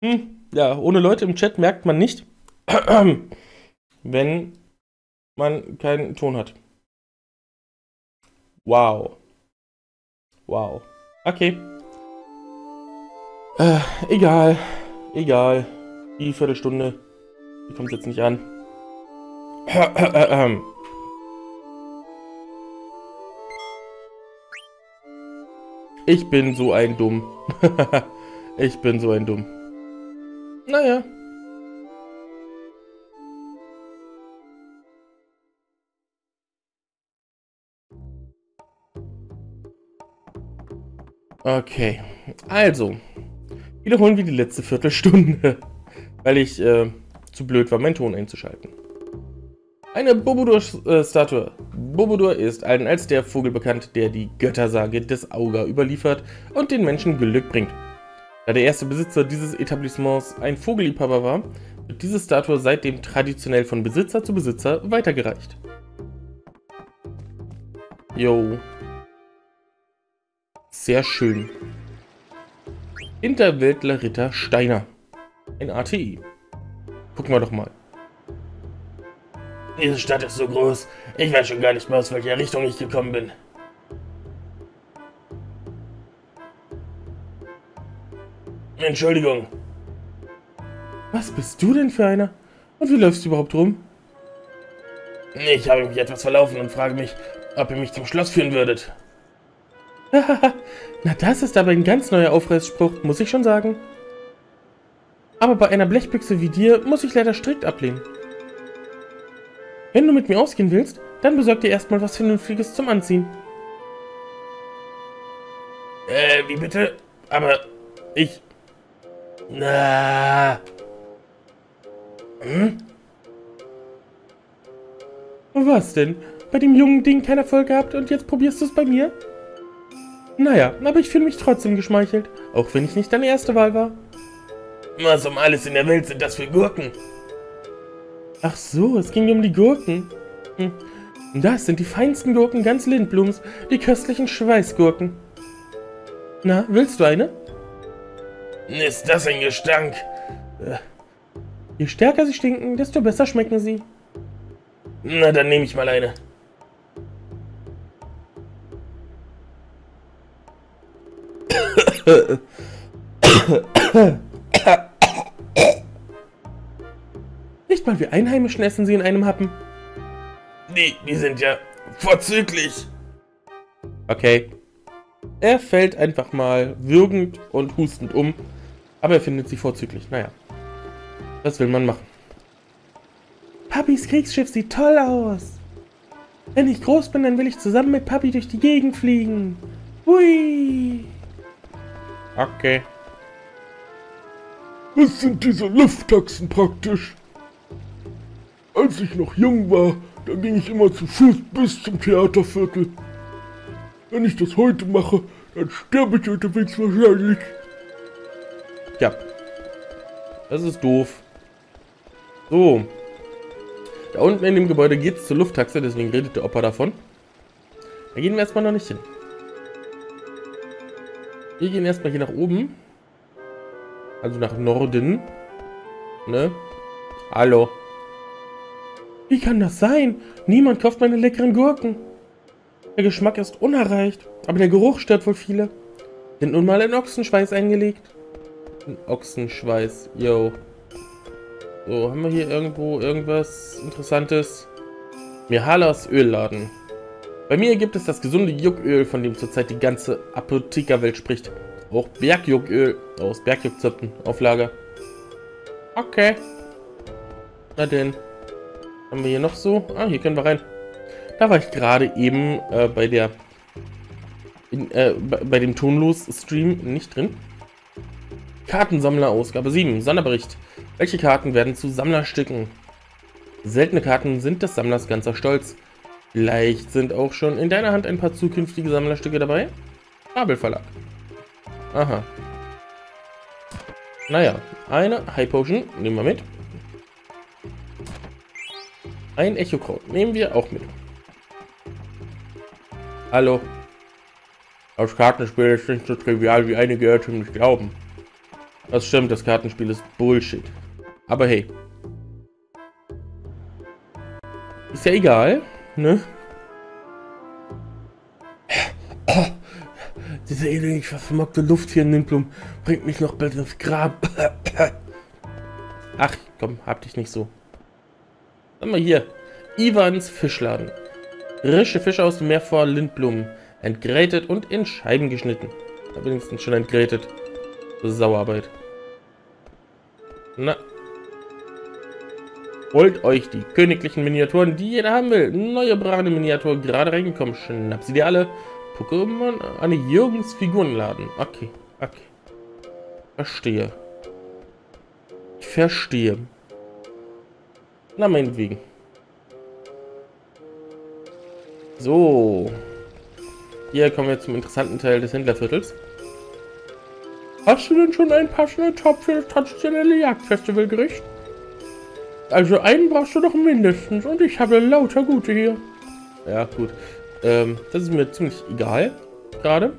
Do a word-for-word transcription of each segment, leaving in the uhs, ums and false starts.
Hm, ja, ohne Leute im Chat merkt man nicht, wenn man keinen Ton hat. Wow. Wow. Okay. Äh, egal. Egal. Die Viertelstunde. Die kommt jetzt nicht an. Ich bin so ein Dumm. Ich bin so ein Dumm. Naja. Okay. Also. Wiederholen wir die letzte Viertelstunde. Weil ich äh, zu blöd war, meinen Ton einzuschalten. Eine Bobodor-Statue. Bobodor ist allen als der Vogel bekannt, der die Göttersage des Auga überliefert und den Menschen Glück bringt. Da der erste Besitzer dieses Etablissements ein Vogelliebhaber war, wird diese Statue seitdem traditionell von Besitzer zu Besitzer weitergereicht. Jo. Sehr schön. Hinterwäldler Ritter Steiner. Ein A T I. Gucken wir doch mal. Diese Stadt ist so groß, ich weiß schon gar nicht mehr, aus welcher Richtung ich gekommen bin. Entschuldigung. Was bist du denn für einer? Und wie läufst du überhaupt rum? Ich habe mich etwas verlaufen und frage mich, ob ihr mich zum Schloss führen würdet. Na, das ist aber ein ganz neuer Aufreißspruch, muss ich schon sagen. Aber bei einer Blechbüchse wie dir muss ich leider strikt ablehnen. Wenn du mit mir ausgehen willst, dann besorg dir erstmal was Vernünftiges zum Anziehen. Äh, wie bitte? Aber ich... Na. Hm? Was denn? Bei dem jungen Ding keinen Erfolg gehabt und jetzt probierst du es bei mir? Naja, aber ich fühle mich trotzdem geschmeichelt, auch wenn ich nicht deine erste Wahl war. Was um alles in der Welt sind das für Gurken? Ach so, es ging um die Gurken. Hm. Das sind die feinsten Gurken ganz Lindblums, die köstlichen Schweißgurken. Na, willst du eine? Ist das ein Gestank? Je stärker sie stinken, desto besser schmecken sie. Na, dann nehme ich mal eine. Nicht mal wir Einheimischen essen sie in einem Happen. Die, die sind ja vorzüglich. Okay. Er fällt einfach mal würgend und hustend um, aber er findet sie vorzüglich. Naja, was will man machen? Papis Kriegsschiff sieht toll aus. Wenn ich groß bin, dann will ich zusammen mit Papi durch die Gegend fliegen. Hui. Okay. Was sind diese Lufttaxen praktisch? Als ich noch jung war, da ging ich immer zu Fuß bis zum Theaterviertel. Wenn ich das heute mache, dann sterbe ich unterwegs wahrscheinlich. Ja. Das ist doof. So. Da unten in dem Gebäude geht es zur Lufttaxe, deswegen redet der Opa davon. Da gehen wir erstmal noch nicht hin. Wir gehen erstmal hier nach oben. Also nach Norden. Ne? Hallo. Wie kann das sein? Niemand kauft meine leckeren Gurken. Der Geschmack ist unerreicht, aber der Geruch stört wohl viele. Sind nun mal in Ochsenschweiß eingelegt. In Ochsenschweiß, yo. So, haben wir hier irgendwo irgendwas Interessantes? Mihalas Ölladen. Bei mir gibt es das gesunde Jucköl, von dem zurzeit die ganze Apothekerwelt spricht. Auch Bergjucköl aus Bergjuckzapfen auf Lager. Okay. Na denn. Haben wir hier noch so? Ah, hier können wir rein. Da war ich gerade eben äh, bei der in, äh, bei, bei dem Tonlos-Stream nicht drin. Kartensammler Ausgabe sieben. Sonderbericht. Welche Karten werden zu Sammlerstücken? Seltene Karten sind des Sammlers ganzer Stolz. Vielleicht sind auch schon in deiner Hand ein paar zukünftige Sammlerstücke dabei? Fabelverlag. Aha. Naja, eine High Potion nehmen wir mit. Ein Echokraut nehmen wir auch mit. Hallo. Das Kartenspiel ist nicht so trivial, wie einige irrtümlich glauben. Das stimmt, das Kartenspiel ist Bullshit. Aber hey. Ist ja egal, ne? Oh, diese elendig vermockte Luft hier in Lindblum bringt mich noch bald ins Grab. Ach, komm, hab dich nicht so. Sag mal hier. Ivans Fischladen. Frische Fische aus dem Meer vor Lindblum. Entgrätet und in Scheiben geschnitten. Wenigstens schon entgrätet. Sauarbeit. Na. Holt euch die königlichen Miniaturen, die jeder haben will. Neue brane Miniatur gerade reingekommen. Schnapp sie dir alle. Pokémon an Jürgens Figurenladen. Okay, okay. Verstehe. Ich verstehe. Na, meinetwegen. So. Hier kommen wir zum interessanten Teil des Händlerviertels. Hast du denn schon einen passenden Topf für das traditionelle Jagdfestivalgericht? Also einen brauchst du doch mindestens und ich habe lauter gute hier. Ja, gut. Ähm, das ist mir ziemlich egal. Gerade.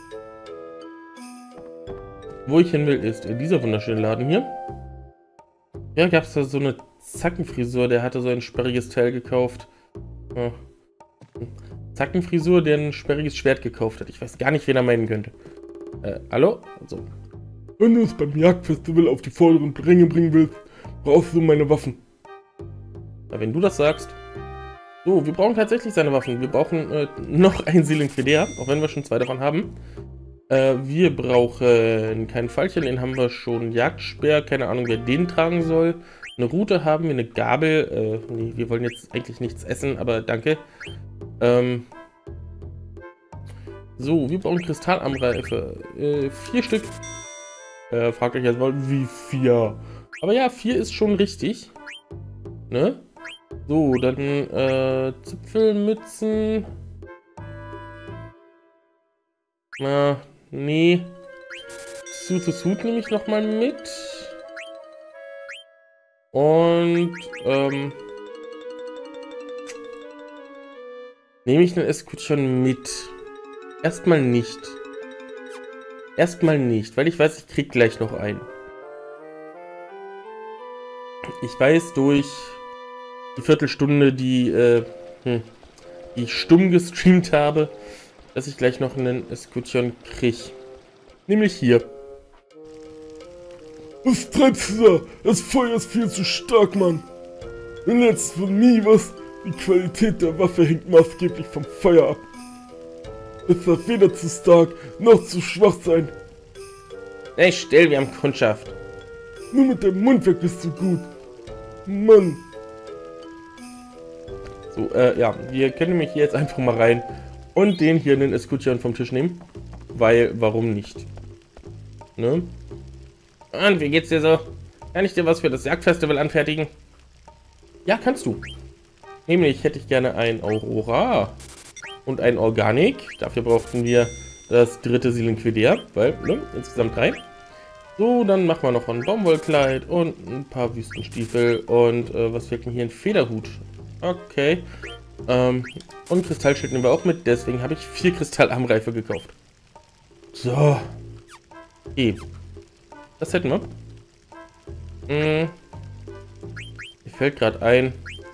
Wo ich hin will, ist in dieser wunderschönen Laden hier. Ja, gab es da so eine Zackenfrisur, der hatte so ein sperriges Teil gekauft. Ja. Zackenfrisur, der ein sperriges Schwert gekauft hat. Ich weiß gar nicht, wen er meinen könnte. Äh, hallo? So. Wenn du es beim Jagdfestival auf die vorderen Ränge bringen willst, brauchst du meine Waffen. Ja, wenn du das sagst. So, wir brauchen tatsächlich seine Waffen. Wir brauchen äh, noch ein Silenquidea, auch wenn wir schon zwei davon haben. Äh, wir brauchen kein Pfeilchen, den haben wir schon. Jagdspeer, keine Ahnung, wer den tragen soll. Eine Rute haben wir, eine Gabel. Äh, nee, wir wollen jetzt eigentlich nichts essen, aber danke. Ähm... So, wir brauchen Kristallarmreife. Äh, vier Stück. Äh, fragt euch jetzt mal, wie vier? Aber ja, vier ist schon richtig. Ne? So, dann, äh, Zipfelmützen. Na, nee. Suit to Suit nehme ich nochmal mit. Und, ähm... nehme ich den Escutcheon mit. Erstmal nicht. Erstmal nicht, weil ich weiß, ich krieg gleich noch einen. Ich weiß durch die Viertelstunde, die, äh, hm, die ich stumm gestreamt habe, dass ich gleich noch einen Escutcheon krieg. Nämlich hier. Was treibst du da? Das Feuer ist viel zu stark, Mann. Wenn jetzt von nie was, die Qualität der Waffe hängt maßgeblich vom Feuer ab. Es darf weder zu stark, noch zu schwach sein. Ey, still, wir haben Kundschaft. Nur mit dem Mundwerk bist du gut. Mann. So, äh, ja, wir können nämlich hier jetzt einfach mal rein und den hier, den Escutcheon vom Tisch nehmen. Weil, warum nicht? Ne? Und wie geht's dir so? Kann ich dir was für das Jagdfestival anfertigen? Ja, kannst du. Nämlich hätte ich gerne ein Aurora und ein Organic. Dafür brauchten wir das dritte Silenquidea, weil, ne, insgesamt drei. So, dann machen wir noch ein Baumwollkleid und ein paar Wüstenstiefel und äh, was fehlt mir hier? Ein Federhut. Okay. Ähm, und Kristallschild nehmen wir auch mit, deswegen habe ich vier Kristallarmreife gekauft. So. Okay. Das hätten wir. Hm. Mir fällt gerade ein.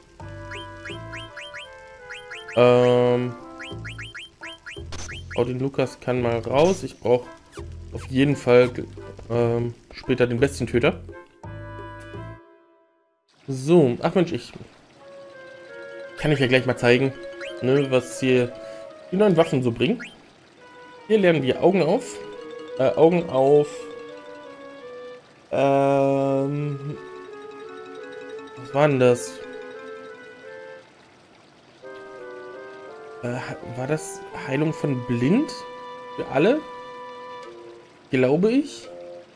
Ähm. Oh, den Lukas kann mal raus. Ich brauche auf jeden Fall ähm, später den besten Töter. So, ach Mensch, ich kann ich ja gleich mal zeigen, ne, was hier die neuen Waffen so bringen. Hier lernen wir Augen auf. Äh, Augen auf. Ähm. Was war denn das? Äh, war das Heilung von Blind? Für alle? Glaube ich.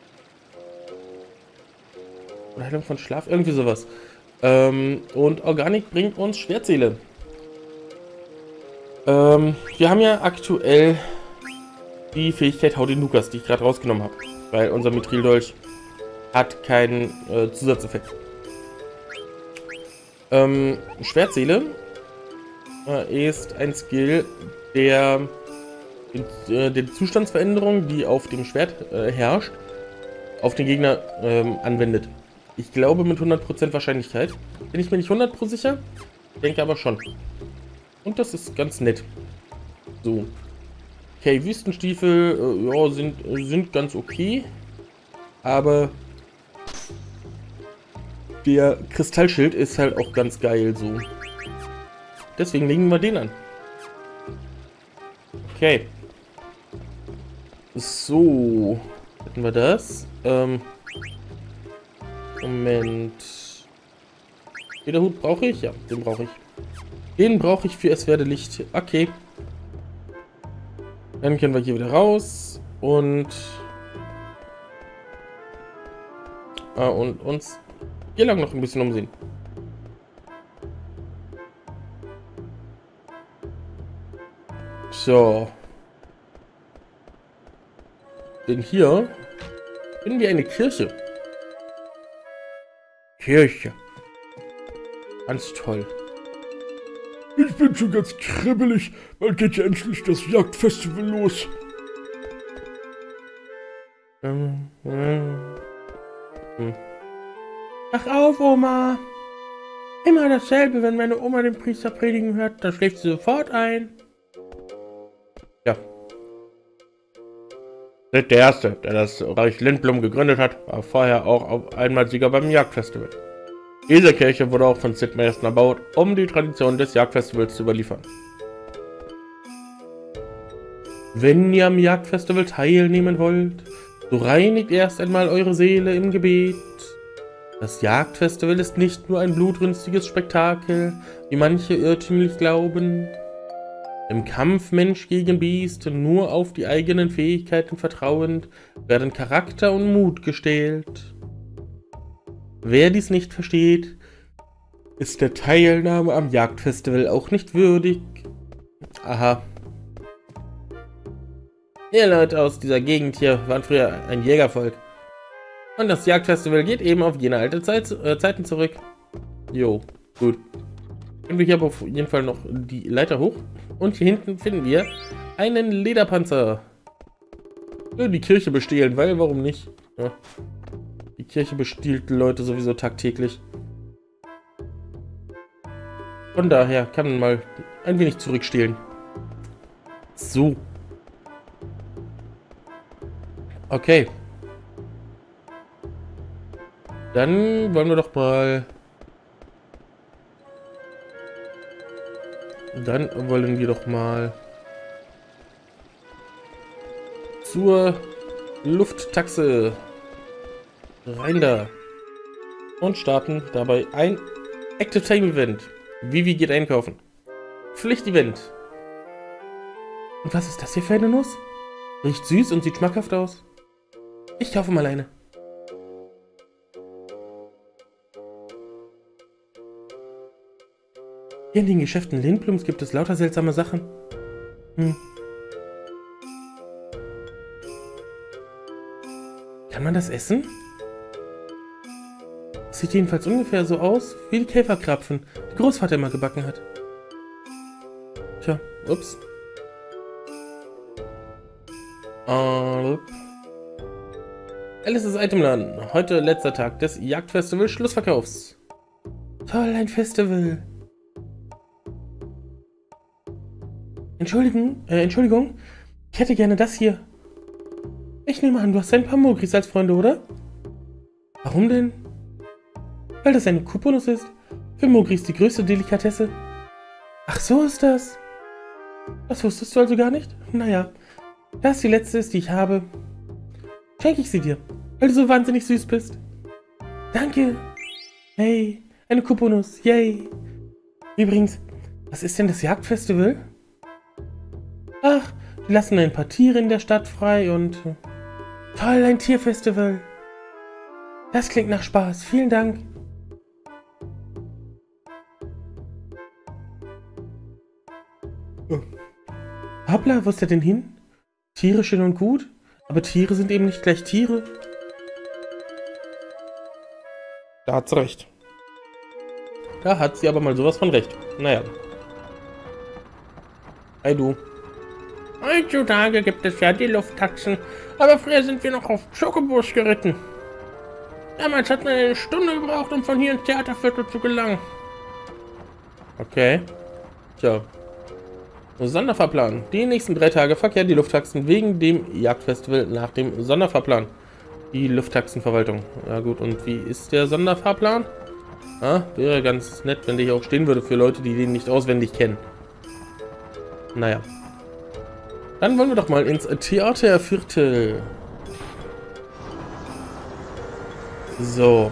Oder Heilung von Schlaf? Irgendwie sowas. Ähm, und Organic bringt uns Schwertseele. Ähm, wir haben ja aktuell die Fähigkeit Hau den Lukas, die ich gerade rausgenommen habe. Weil unser Mithrildolch hat keinen äh, Zusatzeffekt. Ähm, Schwertseele äh, ist ein Skill, der den, äh, den Zustandsveränderung, die auf dem Schwert äh, herrscht, auf den Gegner ähm, anwendet. Ich glaube mit hundert Prozent Wahrscheinlichkeit. Bin ich mir nicht hundert Prozent sicher, denke aber schon. Und das ist ganz nett. So. Okay, Wüstenstiefel äh, ja, sind, sind ganz okay. Aber der Kristallschild ist halt auch ganz geil so. Deswegen legen wir den an. Okay. So. Hätten wir das. Ähm. Moment. Lederhut brauche ich? Ja, den brauche ich. Den brauche ich für Es werde Licht. Okay. Dann können wir hier wieder raus. Und... Ah, und uns hier lang noch ein bisschen umsehen. So. Denn hier finden wir eine Kirche. Kirche. Ganz toll. Ich bin schon ganz kribbelig, weil geht ja endlich das Jagdfestival los. Ähm, ähm, hm. Wach auf, Oma. Immer dasselbe, wenn meine Oma den Priester predigen hört, dann schläft sie sofort ein. Ja. Der Erste, der das Reich Lindblum gegründet hat, war vorher auch einmal Sieger beim Jagdfestival. Diese Kirche wurde auch von Sid Meierson erbaut, um die Tradition des Jagdfestivals zu überliefern. Wenn ihr am Jagdfestival teilnehmen wollt, so reinigt erst einmal eure Seele im Gebet. Das Jagdfestival ist nicht nur ein blutrünstiges Spektakel, wie manche irrtümlich glauben. Im Kampf Mensch gegen Biest, nur auf die eigenen Fähigkeiten vertrauend, werden Charakter und Mut gestählt. Wer dies nicht versteht, ist der Teilnahme am Jagdfestival auch nicht würdig. Aha. Ihr Leute aus dieser Gegend hier waren früher ein Jägervolk. Und das Jagdfestival geht eben auf jene alte Zeit, äh, Zeiten zurück. Jo, gut. Gehen wir hier aber auf jeden Fall noch die Leiter hoch. Und hier hinten finden wir einen Lederpanzer. Ja, die Kirche bestehlen, weil warum nicht? Ja. Die Kirche bestiehlt Leute sowieso tagtäglich. Von daher kann man mal ein wenig zurückstehlen. So. Okay. Dann wollen wir doch mal... Dann wollen wir doch mal zur Lufttaxe rein da und starten dabei ein Active Time Event. Vivi geht einkaufen. Pflichtevent. Und was ist das hier für eine Nuss? Riecht süß und sieht schmackhaft aus. Ich kaufe mal eine. Hier in den Geschäften Lindblums gibt es lauter seltsame Sachen. Hm. Kann man das essen? Sieht jedenfalls ungefähr so aus, wie die Käferkrapfen, die Großvater immer gebacken hat. Tja, ups. Uh, Alice's Itemladen. Heute letzter Tag des Jagdfestivals Schlussverkaufs. Toll, ein Festival. Entschuldigung, äh, Entschuldigung. Ich hätte gerne das hier. Ich nehme an, du hast ein paar Mogris als Freunde, oder? Warum denn? Weil das eine Kuponus ist. Für Mogris die größte Delikatesse. Ach, so ist das. Das wusstest du also gar nicht? Naja, da es die letzte ist, die ich habe, schenke ich sie dir, weil du so wahnsinnig süß bist. Danke. Hey, eine Kuponus. Yay. Übrigens, was ist denn das Jagdfestival? Ach, die lassen ein paar Tiere in der Stadt frei und... Toll, ein Tierfestival. Das klingt nach Spaß. Vielen Dank. Hoppla, wo ist der denn hin? Tiere schön und gut, aber Tiere sind eben nicht gleich Tiere. Da hat sie recht. Da hat sie aber mal sowas von recht. Naja. Hey du. Heutzutage gibt es ja die Lufttaxen, aber früher sind wir noch auf Schokobos geritten. Damals hat man eine Stunde gebraucht, um von hier ins Theaterviertel zu gelangen. Okay. Tja. Sonderfahrplan. Die nächsten drei Tage verkehren die Lufttaxen wegen dem Jagdfestival nach dem Sonderfahrplan. Die Lufttaxenverwaltung. Ja gut, und wie ist der Sonderfahrplan? Ah, wäre ganz nett, wenn der hier auch stehen würde für Leute, die den nicht auswendig kennen. Naja. Dann wollen wir doch mal ins Theaterviertel. So.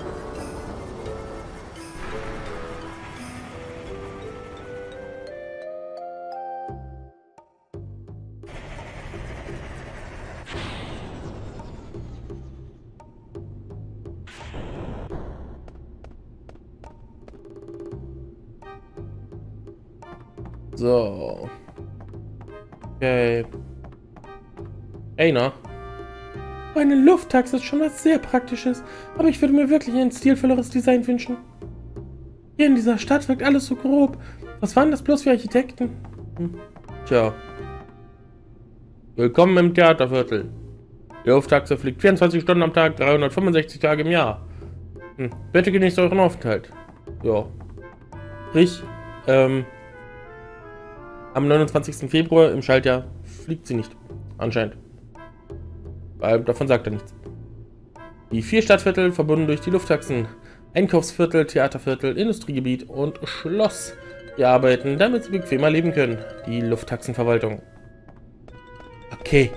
So. Okay. Ey, na. Eine Lufttaxe ist schon was sehr Praktisches, aber ich würde mir wirklich ein stilvolleres Design wünschen. Hier in dieser Stadt wirkt alles so grob. Was waren das bloß für Architekten? Hm. Tja. Willkommen im Theaterviertel. Die Lufttaxe fliegt vierundzwanzig Stunden am Tag, dreihundertfünfundsechzig Tage im Jahr. Hm. Bitte genießt euren Aufenthalt. Ja. Rich, ähm... am neunundzwanzigsten Februar im Schaltjahr fliegt sie nicht. Anscheinend. Weil davon sagt er nichts. Die vier Stadtviertel verbunden durch die Lufttaxen. Einkaufsviertel, Theaterviertel, Industriegebiet und Schloss. Wir arbeiten, damit sie bequemer leben können. Die Lufttaxenverwaltung. Okay.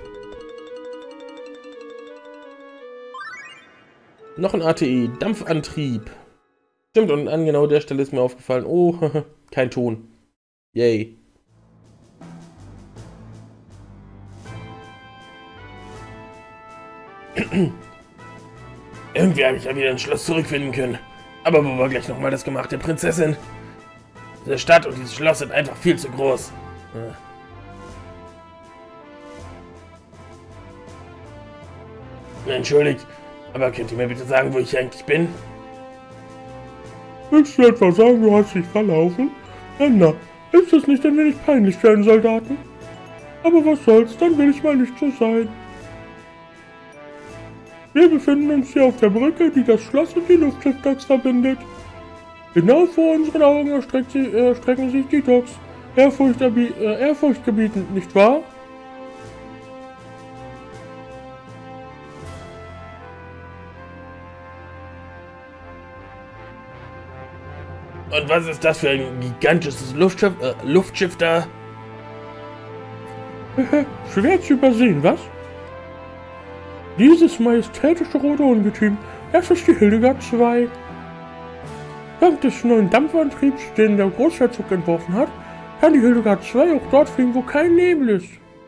Noch ein A T I. Dampfantrieb. Stimmt, und an genau der Stelle ist mir aufgefallen. Oh, kein Ton. Yay. Irgendwie habe ich ja wieder ins Schloss zurückfinden können. Aber wo war gleich nochmal das Gemach der Prinzessin? Diese Stadt und dieses Schloss sind einfach viel zu groß. Ja. Entschuldigt, aber könnt ihr mir bitte sagen, wo ich hier eigentlich bin? Willst du etwa sagen, du hast dich verlaufen? Anna, ist das nicht ein wenig peinlich für einen Soldaten? Aber was soll's, dann will ich mal nicht so sein. Wir befinden uns hier auf der Brücke, die das Schloss und die Luftschiff-Docks verbindet. Genau vor unseren Augen erstreckt sie, äh, erstrecken sich die Docks. Ehrfurcht, äh, ehrfurchtgebietend, nicht wahr? Und was ist das für ein gigantisches Luftschiff, äh, Luftschiff da? Schwer zu übersehen, was? Dieses majestätische rote Ungetüm, das ist die Hildegard zwei. Dank des neuen Dampfantriebs, den der Großherzog entworfen hat, kann die Hildegard zwei auch dort fliegen, wo kein Nebel ist.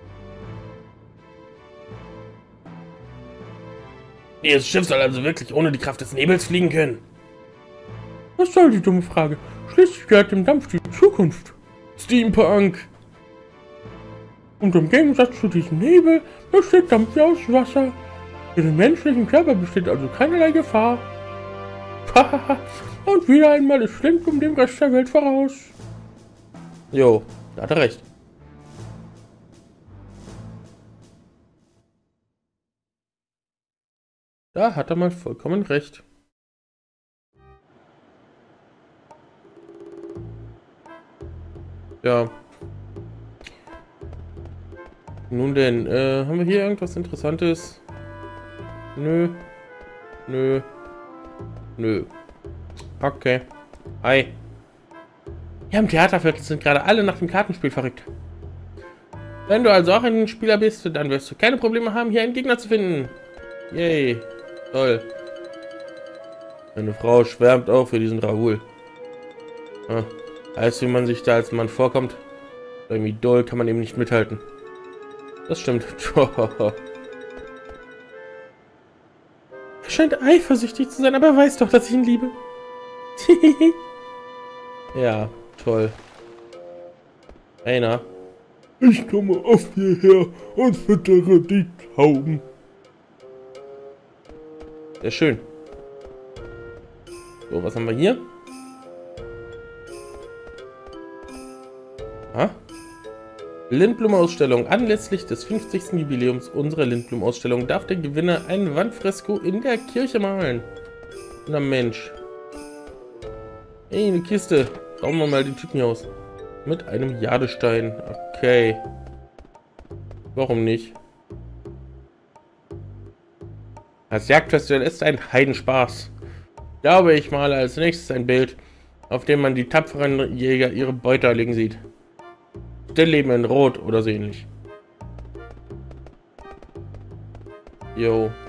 Dieses Schiff soll also wirklich ohne die Kraft des Nebels fliegen können? Was soll die dumme Frage? Schließlich gehört dem Dampf die Zukunft. Steampunk! Und im Gegensatz zu diesem Nebel besteht Dampf ja aus Wasser. Für den menschlichen Körper besteht also keinerlei Gefahr. Und wieder einmal ist Schlimmtum dem Rest der Welt voraus. Jo, da hat er recht. Da hat er mal vollkommen recht. Ja. Nun denn, äh, haben wir hier irgendwas Interessantes? Nö. Nö. Nö. Okay. Hi. Hier im Theaterviertel sind gerade alle nach dem Kartenspiel verrückt. Wenn du also auch ein Spieler bist, dann wirst du keine Probleme haben, hier einen Gegner zu finden. Yay. Toll. Meine Frau schwärmt auch für diesen Raoul. Ah, heißt, wie man sich da als Mann vorkommt. Irgendwie doll kann man eben nicht mithalten. Das stimmt. Er scheint eifersüchtig zu sein, aber er weiß doch, dass ich ihn liebe. Ja, toll. Einer. Ich komme oft hierher und füttere die Tauben. Sehr schön. So, was haben wir hier? Ah? Lindblum-Ausstellung. Anlässlich des fünfzigsten Jubiläums unserer Lindblum-Ausstellung darf der Gewinner ein Wandfresko in der Kirche malen. Na Mensch. Hey, eine Kiste. Schauen wir mal den Typen hier aus. Mit einem Jadestein. Okay. Warum nicht? Das Jagdfestival ist ein Heidenspaß. Ich glaube, ich male als nächstes ein Bild, auf dem man die tapferen Jäger ihre Beute erlegen sieht. Stillleben in Rot oder so ähnlich. Jo.